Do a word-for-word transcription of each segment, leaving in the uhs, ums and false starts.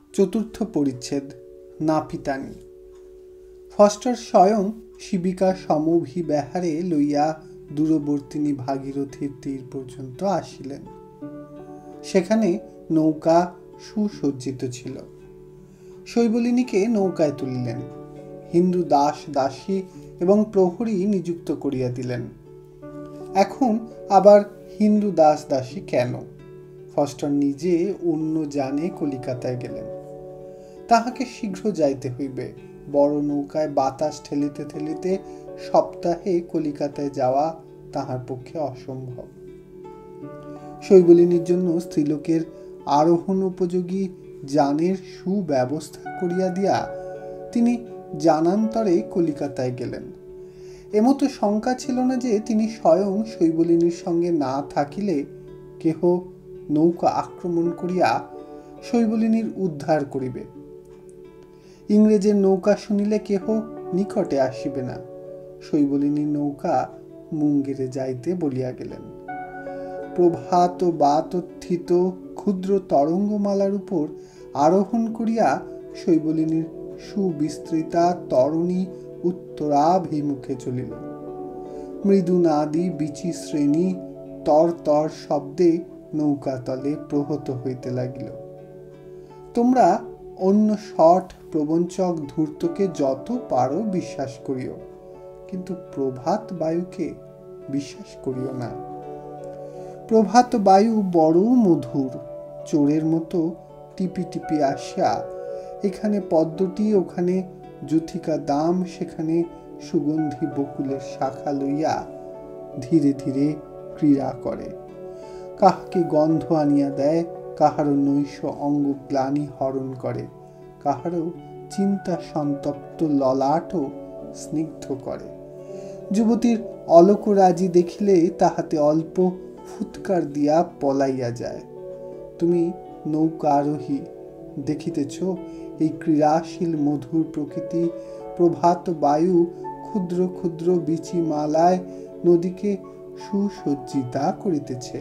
চতুর্থ পরিচ্ছেদ। নাপিতানি। ফস্টার স্বয়ং শিবিকা সমভিব্যাহারে লইয়া দূরবর্তিনী ভাগীরথীর তীর পর্যন্ত আসিলেন। সেখানে নৌকা সুসজ্জিত ছিল। শৈবলিনীকে নৌকায় তুলিলেন। হিন্দু দাস দাসী এবং প্রহরী নিযুক্ত করিয়া দিলেন। এখন আবার হিন্দু দাস দাসী কেন? ফস্টার নিজে অন্য যানে কলিকাতায় গেলেন। তাহাকে শীঘ্র যাইতে হইবে। বড় নৌকায় বাতাস ঠেলিতে ঠেলিতে সপ্তাহে কলিকাতায় যাওয়া তাহার পক্ষে অসম্ভব। শৈবলিনীর জন্য স্ত্রীলোকের আরোহণ উপযোগী যানের সুব্যবস্থা করিয়া দিয়া তিনি জানান্তরে কলিকাতায় গেলেন। এমতো শঙ্কা ছিল না যে তিনি স্বয়ং শৈবলিনীর সঙ্গে না থাকিলে কেহ নৌকা আক্রমণ করিয়া শৈবলিনীর উদ্ধার করিবে। ইংরেজের নৌকা শুনিলে কেহ নিকটে আসিবে না। শৈবলিনীর নৌকা মুঙ্গেরে যাইতে বলিয়া গেলেন। প্রভাত বাতথিত ক্ষুদ্র তরঙ্গমালার উপর আরোহণ করিয়া শৈবলিনীর সুবিস্তৃতা তরণী উত্তরাভিমুখে চলিল। মৃদু নাদি বিচি শ্রেণী তর তর শব্দে নৌকাতলে প্রহত হইতে লাগিল। তোমরা অন্য শট প্রবঞ্চক ধূর্তকে যত পারো বিশ্বাস করিও, কিন্তু প্রভাত বায়ুকে বিশ্বাস করিও না। প্রভাত বায়ু বড় মধুর, চোরের মতো টিপি টিপি আসিয়া এখানে পদ্মটি, ওখানে যুথিকা দাম, সেখানে সুগন্ধি বকুলের শাখা লইয়া ধীরে ধীরে ক্রীড়া করে। কাহাকে গন্ধ আনিয়া দেয়, কাহারও নৈশ অঙ্গ গ্লানি হরণ করে, কাহারও চিন্তা সন্তপ্ত ললাটও স্নিগ্ধ করে। যুবতীর অলকরাজি দেখিলে তাহাতে অল্প ফুৎকার দিয়া পলাইয়া যায়। তুমি নৌকা আরোহী, দেখিতেছ এই ক্রীড়াশীল মধুর প্রকৃতি, প্রভাত বায়ু ক্ষুদ্র ক্ষুদ্র বিচি মালায় নদীকে সুসজ্জিতা করিতেছে।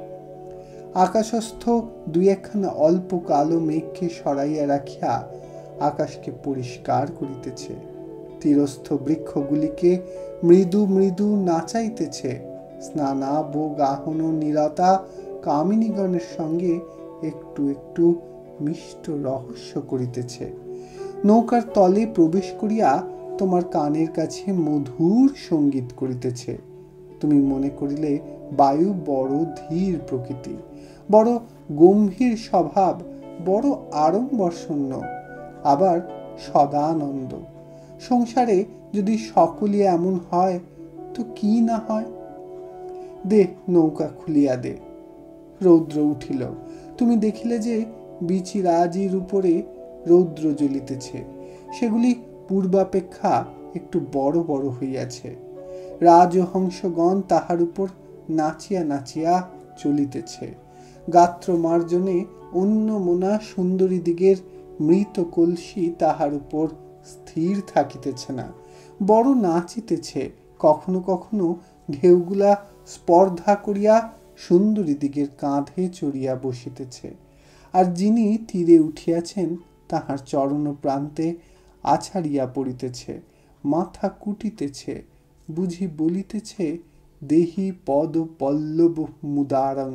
আকাশস্থ দুই একখানা অল্প কালো মেঘকে সরাইয়া রাখিয়া আকাশকে পরিষ্কার করিতেছে। তীরস্থ বৃক্ষগুলিকে মৃদু মৃদু নাচাইতেছে। স্নানাব গাহন নিরতা কামিনীগণের সঙ্গে একটু একটু মিষ্ট রহস্য করিতেছে। নৌকার তলে প্রবেশ করিয়া তোমার কানের কাছে মধুর সঙ্গীত করিতেছে। তুমি মনে করিলে বায়ু বড় ধীর প্রকৃতি, বড় গম্ভীর স্বভাব, বড় আড়ম্বরশূন্য, আবার সদানন্দ। সংসারে যদি সকলই এমন হয় তো কি না হয়? দে নৌকা খুলিয়া দে। রৌদ্র উঠিল। তুমি দেখিলে যে বিচিরাজির উপরে রৌদ্র জ্বলিতেছে, সেগুলি পূর্বাপেক্ষা একটু বড় বড় হইয়াছে। রাজহংসগণ তাহার উপর নাচিয়া নাচিয়া চলিতেছে। গাত্র মার্জনে অন্য মোনা সুন্দরী দিগের মৃত কলসি তাহার উপর স্থির থাকিতেছে না, বড় নাচিতেছে। কখনো কখনো ঢেউগুলা স্পর্ধা করিয়া সুন্দরী দিগের কাঁধে চড়িয়া বসিতেছে, আর যিনি তীরে উঠিয়াছেন তাহার চরণ প্রান্তে আছাড়িয়া পড়িতেছে, মাথা কুটিতেছে, বুঝি বলিতেছে দেহি পদ পল্লব মুদারং।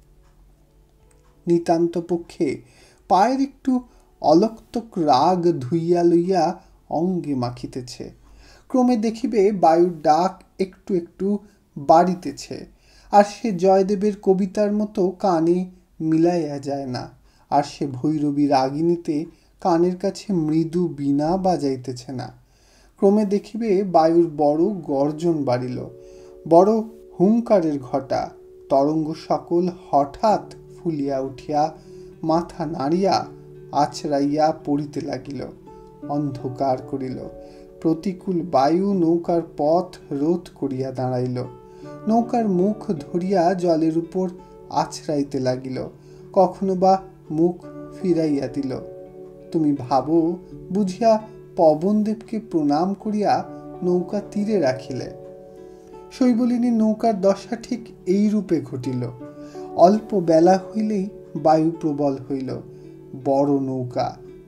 নিতান্ত পক্ষে পায়ের একটু অলক্তক রাগ ধুইয়া লইয়া অঙ্গে মাখিতেছে। ক্রমে দেখিবে বায়ুর ডাক একটু একটু বাড়িতেছে, আর সে জয়দেবের কবিতার মতো কানে মিলাইয়া যায় না। আর সে ভৈরবী রাগিনীতে কানের কাছে মৃদু বীণা বাজাইতেছে না। ক্রমে দেখিবে বায়ুর বড় গর্জন বাড়িল, বড় হুঙ্কারের ঘটা। তরঙ্গ সকল হঠাৎ ফুলিয়া উঠিয়া মাথা নাড়িয়া আছড়াইয়া পড়িতে লাগিল, অন্ধকার করিল। প্রতিকূল বায়ু নৌকার পথ রোধ করিয়া দাঁড়াইল। নৌকার মুখ ধরিয়া জলের উপর আছড়াইতে লাগিল, কখনো বা মুখ ফিরাইয়া দিল। তুমি ভাবো বুঝিয়া পবনদেবকে প্রণাম করিয়া নৌকা তীরে রাখিলে। শৈবলিনীর নৌকার দশা ঠিক এই রূপে ঘটিল। অল্প বেলা হইলেই বায়ু প্রবল হইল। বড় নৌকা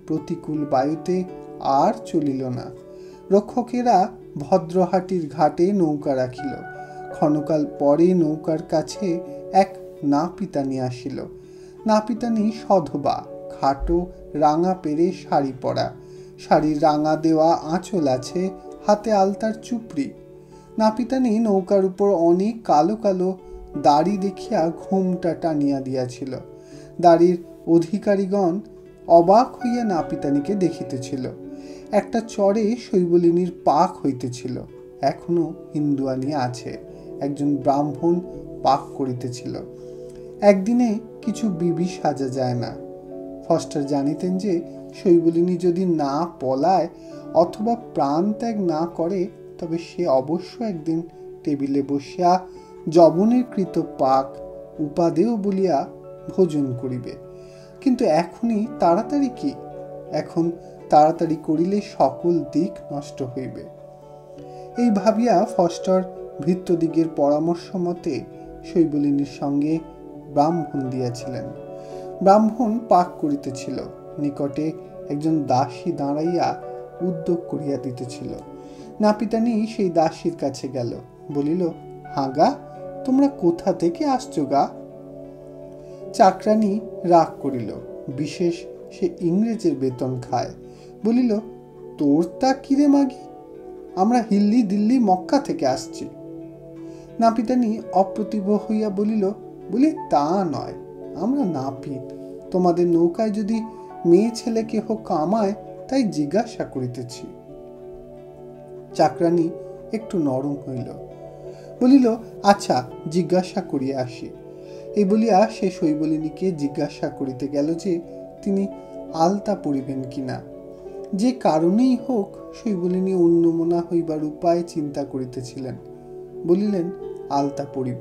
প্রতিকূল বায়ুতে আর চলিল না। রক্ষকেরা ভদ্রহাটির ঘাটে নৌকা রাখিল। ক্ষণকাল পরে নৌকার কাছে এক নাপিতানি আসিল। নাপিতানি সধবা, খাটো, রাঙা পেরে শাড়ি পরা, শাড়ির রাঙা দেওয়া আঁচল আছে, হাতে আলতার চুপড়ি। নাপিতানি নৌকার উপর অনেক কালো কালো দাড়ি দেখিয়া ঘোমটা টানিয়া দিয়াছিল। দাড়ির অধিকারীগণ অবাক হইয়া নাপিতানিকে দেখিতেছিল। একটা চরে শৈবলিনীর পাক হইতেছিল, এখনো হিন্দুয়ানি আছে। একজন ব্রাহ্মণ পাক করিতেছিল। একদিনে কিছু বিবি সাজা যায় না। ফস্টার জানিতেন যে শৈবলিনী যদি না পলায় অথবা প্রাণ ত্যাগ না করে, তবে সে অবশ্য একদিন টেবিলে বসিয়া যবনের কৃত পাক উপাদেয় বলিয়া ভোজন করিবে। কিন্তু এখনই তাড়াতাড়ি কি? এখন তাড়াতাড়ি করিলে সকল দিক নষ্ট হইবে। এই ভাবিয়া ফস্টার ভৃত্যদিগের পরামর্শ মতে শৈবলিনীর সঙ্গে ব্রাহ্মণ দিয়াছিলেন। ব্রাহ্মণ পাক করিতেছিল, নিকটে একজন দাসী দাঁড়াইয়া উদ্যোগ করিয়া দিতেছিল। নাপিতানি সেই দাসীর কাছে গেল, বলিল, হাগা, তোমরা কোথা থেকে আসছো গা? চাকরানি রাগ করিল, বিশেষ সে ইংরেজের বেতন খায়। বলিল, তোর তা কিরে মাগি, আমরা হিল্লি দিল্লি মক্কা থেকে আসছি। নাপিতানি অপ্রতিভ হইয়া বলিল, বলি তা নয়, আমরা নাপিত, তোমাদের নৌকায় যদি মেয়ে ছেলে কেহ কামায় তাই জিজ্ঞাসা করিতেছি। চাকরানি একটু নরম হইল, বলিল, আচ্ছা, জিজ্ঞাসা করিয়া আসি। এই বলিয়া সে শৈবলিনীকে জিজ্ঞাসা করিতে গেল যে তিনি আলতা পরিবেন কিনা। যে কারণেই হোক শৈবলিনী অন্যমনা হইবার উপায় চিন্তা করিতেছিলেন। বলিলেন, আলতা পরিব।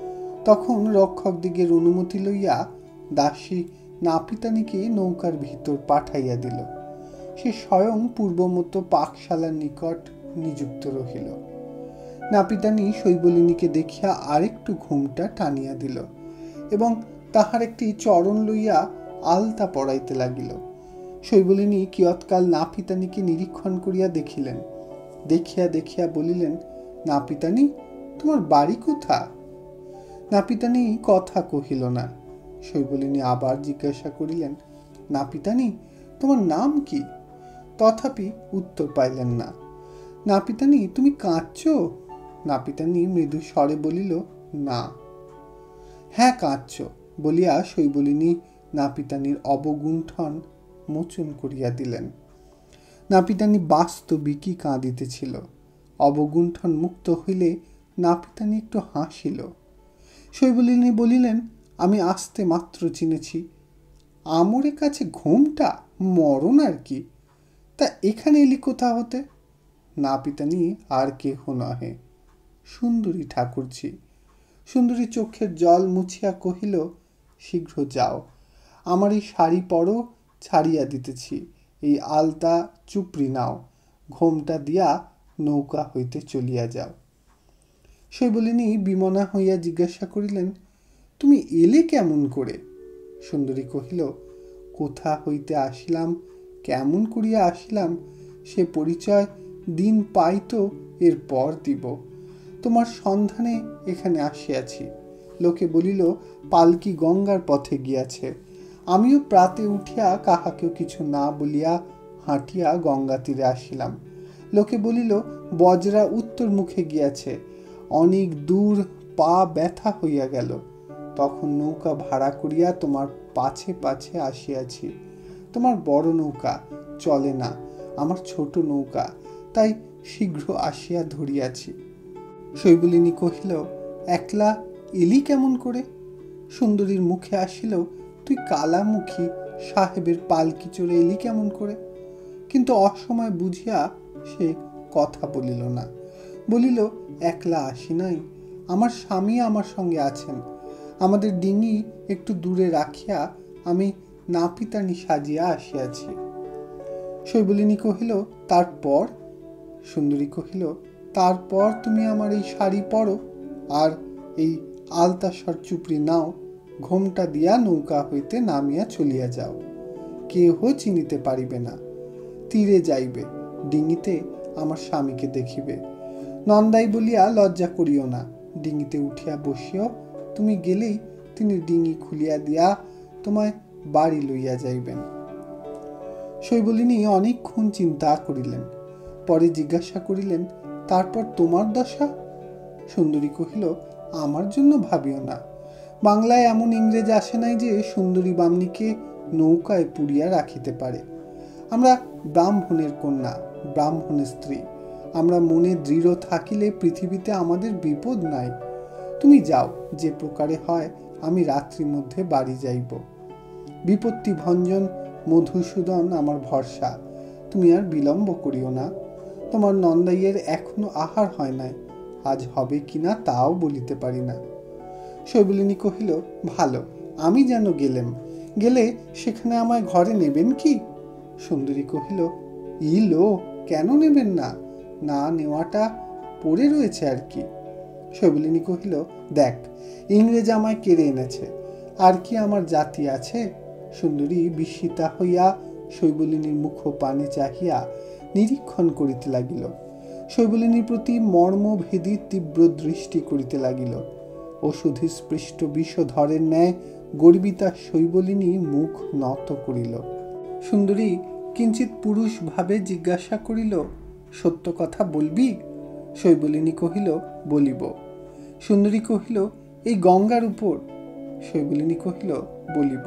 তখন রক্ষক দিগের অনুমতি লইয়া দাসী নাপিতানিকে নৌকার ভিতর পাঠাইয়া দিল। সে স্বয়ং পূর্বমত পাকশালার নিকট নিযুক্ত রহিল। নাপিতানি শৈবলিনীকে দেখিয়া আরেকটু ঘোমটা টানিয়া দিল এবং তাহার একটি চরণ লইয়া আলতা পরাইতে লাগিল। শৈবলিনী কিয়ৎকাল নাপিতানিকে নিরীক্ষণ করিয়া দেখিলেন। দেখিয়া দেখিয়া বলিলেন, নাপিতানি, তোমার বাড়ি কোথা? নাপিতানি কথা কহিল না। শৈবলিনী আবার জিজ্ঞাসা করিলেন, নাপিতানি, তোমার নাম কি? তথাপি উত্তর পাইলেন না। নাপিতানি, তুমি কাঁদছ? নাপিতানি মৃদু স্বরে বলিল, না। হ্যাঁ, কাঁদছ বলিয়া শৈবলিনী নাপিতানির অবগুণ্ঠন মোচন করিয়া দিলেন। নাপিতানি বাস্তবিকই কাঁদিতেছিল। অবগুণ্ঠন মুক্ত হইলে নাপিতানি একটু হাসিল। শৈবলিনী বলিলেন, আমি আস্তে মাত্র চিনেছি। আমরের কাছে ঘোমটা, মরণ আর কি। তা এখানে এলি কোথা হতে? নাপিতানি আর কেহ নহে, সুন্দরী ঠাকুরঝি। সুন্দরী চোখের জল মুছিয়া কহিল, শীঘ্র যাও, আমার এই শাড়ি পরো, ছাড়িয়া দিতেছি। এই আলতা চুপড়ি নাও, ঘোমটা দিয়া নৌকা হইতে চলিয়া যাও। শৈবলিনী বিমনা হইয়া জিজ্ঞাসা করিলেন, তুমি এলে কেমন করে? সুন্দরী কহিল, কোথা হইতে আসিলাম, কেমন করিয়া আসিলাম, সে পরিচয় দিন পাই তো এর পর দিব। তোমার সন্ধানে এখানে আসিয়াছি। লোকে বলিল, পালকি গঙ্গার পথে গিয়াছে। আমিও প্রাতে উঠিয়া কাহাকেও কিছু না বলিয়া হাঁটিয়া গঙ্গা তীরে আসিলাম। লোকে বলিল, বজরা উত্তর মুখে গিয়াছে। অনেক দূর পা ব্যথা হইয়া গেল। তখন নৌকা ভাড়া করিয়া তোমার পাছে পাছে আসিয়াছি। তোমার বড় নৌকা চলে না, আমার ছোট নৌকা, তাই শীঘ্র আসিয়া ধরিয়াছি। শৈবলিনী কহিল, একলা এলি কেমন করে? সুন্দরীর মুখে আসিল, তুই কালামুখী সাহেবের পালকি চড়ে এলি কেমন করে? কিন্তু অসময় বুঝিয়া সে কথা বলিল না। বলিল, একলা আসি নাই, আমার স্বামী আমার সঙ্গে আছেন। আমাদের ডিঙি একটু দূরে রাখিয়া আমি নাপিতানি সাজিয়া আসিয়াছি। শৈবলিনী কহিল, তারপর? সুন্দরী কহিল, তারপর তুমি আমার এই শাড়ি পরো আর এই আলতাসর চুপড়ি নাও, ঘোমটা দিয়া নৌকা হইতে নামিয়া চলিয়া যাও। কেহ চিনিতে পারিবে না। তীরে যাইবে, ডিঙিতে আমার স্বামীকে দেখিবে। নন্দাই বলিয়া লজ্জা করিও না, ডিঙিতে উঠিয়া বসিও, তুমি গেলেই তিনি ডিঙি খুলিয়া দিয়া তোমায় বাড়ি লইয়া যাইবেন। শৈবলিনী অনেকক্ষণ চিন্তা করিলেন, পরে জিজ্ঞাসা করিলেন, তারপর তোমার দশা? সুন্দরী কহিল, আমার জন্য ভাবিও না। বাংলায় এমন ইংরেজ আসে নাই যে সুন্দরী বামনীকে নৌকায় পুড়িয়া রাখিতে পারে। আমরা ব্রাহ্মণের কন্যা, ব্রাহ্মণের স্ত্রী। আমরা মনে দৃঢ় থাকিলে পৃথিবীতে আমাদের বিপদ নাই। তুমি যাও, যে প্রকারে হয় আমি রাত্রির মধ্যে বাড়ি যাইব। বিপত্তি ভঞ্জন মধুসূদন আমার ভরসা, তুমি আর বিলম্ব করিও না। তোমার নন্দাইয়ের এখনো আহার হয় নাই, আজ হবে কিনা তাও বলিতে পারি না। শৈবলিনী কহিল, ভালো, আমি যেন গেলেম, গেলে সেখানে আমায় ঘরে নেবেন কি? সুন্দরী কহিল, ইলো, কেন নেবেন না? না নেওয়াটা পড়ে রয়েছে আর কি। শৈবলিনী কহিল, দেখ, ইংরেজ আমায় কেড়ে এনেছে, আর কি আমার জাতি আছে? সুন্দরী বিস্মিতা হইয়া শৈবলিনীর মুখ পানে চাহিয়া নিরীক্ষণ করিতে লাগিল। শৈবলিনীর প্রতি মর্মভেদী তীব্র দৃষ্টি করিতে লাগিল। ওষুধি স্পৃষ্ট বিষধরের ন্যায় গর্বিতা শৈবলিনী মুখ নত করিল। সুন্দরী কিঞ্চিত পুরুষ ভাবে জিজ্ঞাসা করিল, সত্য কথা বলবি? শৈবলিনী কহিল, বলিব। সুন্দরী কহিল, এই গঙ্গার উপর? শৈবলিনী কহিল, বলিব।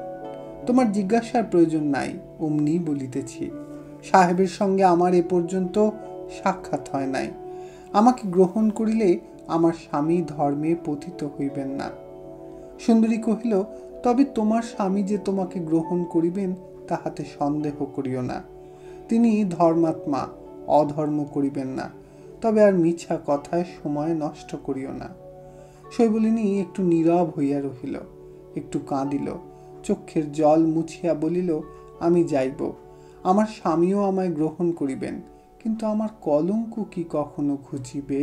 তোমার জিজ্ঞাসার প্রয়োজন নাই, অমনি বলিতেছি। সাহেবের সঙ্গে আমার এ পর্যন্ত সাক্ষাৎ হয় নাই। আমাকে গ্রহণ করিলে আমার স্বামী ধর্মে পতিত হইবেন না। সুন্দরী কহিল, তবে তোমার স্বামী যে তোমাকে গ্রহণ করিবেন তাহাতে সন্দেহ করিও না। তিনি ধর্মাত্মা, অধর্ম করিবেন না। তবে আর মিছা কথায় সময় নষ্ট করিও না। শৈবলিনী একটু নীরব হইয়া রহিল, একটু কাঁদিল, চক্ষের জল মুছিয়া বলিল, আমি যাইব, আমার স্বামীও আমায় গ্রহণ করিবেন, কিন্তু আমার কলঙ্ক কি কখনো ঘুচিবে?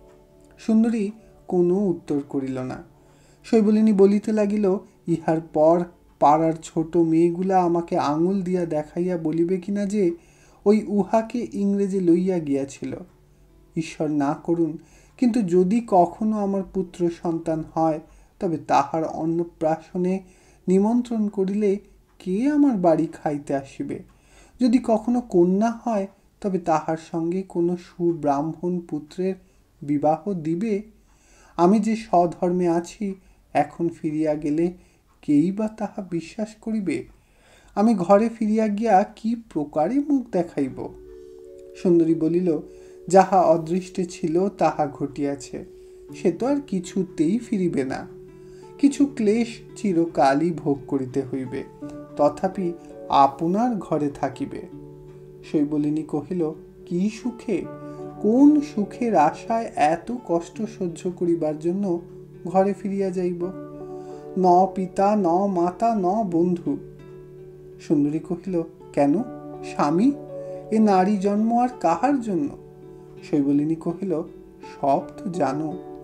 সুন্দরী কোনো উত্তর করিল না। শৈবলিনী বলিতে লাগিল, ইহার পর পাড়ার ছোট মেয়েগুলা আমাকে আঙুল দিয়া দেখাইয়া বলিবে কিনা যে ওই উহাকে ইংরেজে লইয়া গিয়াছিল। ঈশ্বর না করুন, কিন্তু যদি কখনো আমার পুত্র সন্তান হয়, তবে তাহার অন্নপ্রাশনে নিমন্ত্রণ করিলে কে আমার বাড়ি খাইতে আসিবে? যদি কখনো কন্যা হয়, তবে তাহার সঙ্গে কোনো সুব্রাহ্মণ পুত্রের বিবাহ দিবে? আমি যে স্বধর্মে আছি, এখন ফিরিয়া গেলে কেই বা তাহা বিশ্বাস করিবে? আমি ঘরে ফিরিয়া গিয়া কি প্রকারে মুখ দেখাইব? সুন্দরী বলিল, যাহা অদৃষ্টে ছিল তাহা ঘটিয়াছে, সে তো আর কিছুতেই ফিরিবে না। কিছু ক্লেশ চিরকালই ভোগ করিতে হইবে, তথাপি আপনার ঘরে থাকিবে। শৈবলিনী কহিল, কি সুখে, কোন সুখের আশায় এত কষ্ট সহ্য করিবার জন্য ঘরে ফিরিয়া যাইব? ন পিতা, ন মাতা, ন বন্ধু। সুন্দরী কহিল, কেন, স্বামী? এ নারী জন্ম আর কাহার জন্য? শৈবলিনী কহিল, সব তো জানো।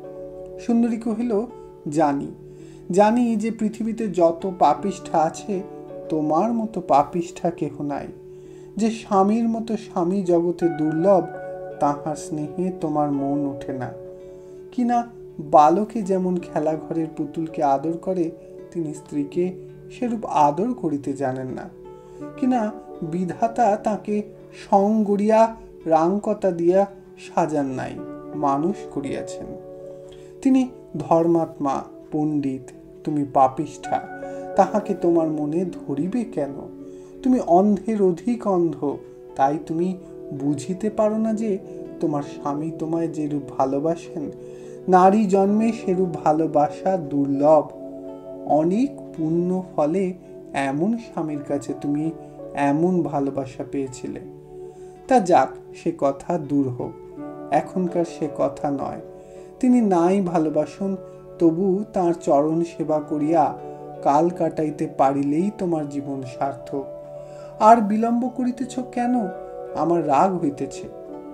সুন্দরী কহিল, জানি, জানি যে পৃথিবীতে যত পাপিষ্ঠা আছে, তোমার মতো পাপিষ্ঠা কেহ নাই। যে স্বামীর মতো স্বামী জগতে দুর্লভ, তাহার স্নেহে তোমার মন ওঠে না। কিনা বালকে যেমন খেলাঘরের পুতুলকে আদর করে, তিনি স্ত্রীকে সেরূপ আদর করিতে জানেন না। কিনা বিধাতা তাকে সং গড়িয়া রাংকতা দিয়া সাজান নাই, মানুষ করিয়াছেন। তিনি ধর্মাত্মা, পণ্ডিত, তুমি পাপিষ্ঠা, তাহাকে তোমার মনে ধরিবে কেন? তুমি অন্ধের অধিক অন্ধ, তাই তুমি বুঝিতে পারো না যে তোমার স্বামী তোমায় যেরূপ ভালোবাসেন, নারী জন্মে সেরূপ ভালোবাসা দুর্লভ। অনেক পুণ্য ফলে এমন স্বামীর কাছে তুমি এমন ভালোবাসা পেয়েছিলে। তা যাক, সে কথা দূর হোক, এখনকার সে কথা নয়। তিনি নাই ভালোবাসুন, তবু তাঁর চরণ সেবা করিয়া কাল কাটাইতে পারিলেই তোমার জীবন সার্থক। আর বিলম্ব করিতেছ কেন? আমার রাগ হইতেছে।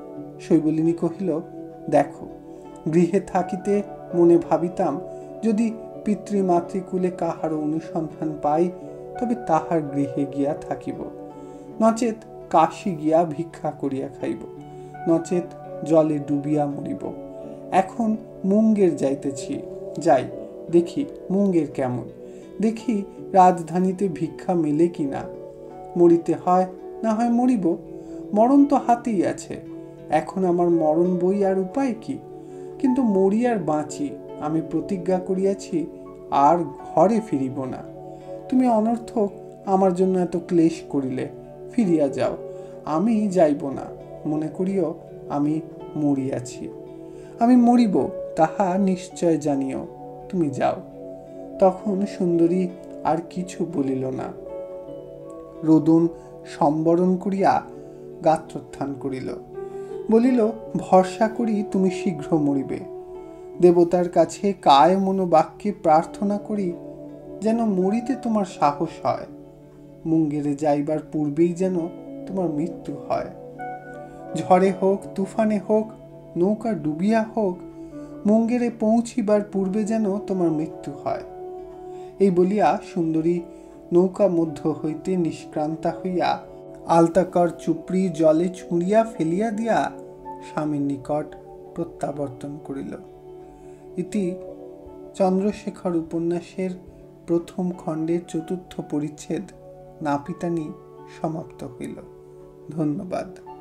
শৈবলিনী কহিল, দেখো, গৃহে থাকিতে মনে ভাবিতাম, যদি পিতৃমাতৃকুলে কাহারও অনুসন্ধান পাই, তবে তাহার গৃহে গিয়া থাকিব, নচেত কাশী গিয়া ভিক্ষা করিয়া খাইব, নচেত জলে ডুবিয়া মরিব। এখন মুঙ্গের যাইতেছি, যাই দেখি মুঙ্গের কেমন, দেখি রাজধানীতে ভিক্ষা মেলে কিনা। মরিতে হয় না হয় মরিব, মরণ তো হাতেই আছে। এখন আমার মরণ বই আর উপায় কি? কিন্তু মরি আর বাঁচি, আমি প্রতিজ্ঞা করিয়াছি আর ঘরে ফিরিব না। তুমি অনর্থক আমার জন্য এত ক্লেশ করিলে, ফিরিয়া যাও। আমি যাইব না, মনে করিও আমি মরিয়াছি। আমি মরিব তাহা নিশ্চয় জানিও, তুমি যাও। তখন সুন্দরী আর কিছু বলিল না, রোদন সম্বরণ করিয়া গাত্রোত্থান করিল। বলিল, ভরসা করি তুমি শীঘ্র মরিবে। দেবতার কাছে কায় মনোবাক্যে প্রার্থনা করি যেন মরিতে তোমার সাহস হয়, মুঙ্গেরে যাইবার পূর্বেই যেন তোমার মৃত্যু হয়। ঝড়ে হোক তুফানে হোক নৌকা ডুবিয়া হোক, মুঙ্গেরে পৌঁছিবার পূর্বে যেন তোমার মৃত্যু হয়। এই বলিয়া সুন্দরী নৌকা মধ্য হইতে নিষ্ক্রান্তা হইয়া আলতাকর চুপড়ি জলে ছুঁড়িয়া ফেলিয়া দিয়া স্বামীর নিকট প্রত্যাবর্তন করিল। ইতি চন্দ্রশেখর উপন্যাসের প্রথম খণ্ডের চতুর্থ পরিচ্ছেদ নাপিতানি সমাপ্ত হইল। ধন্যবাদ।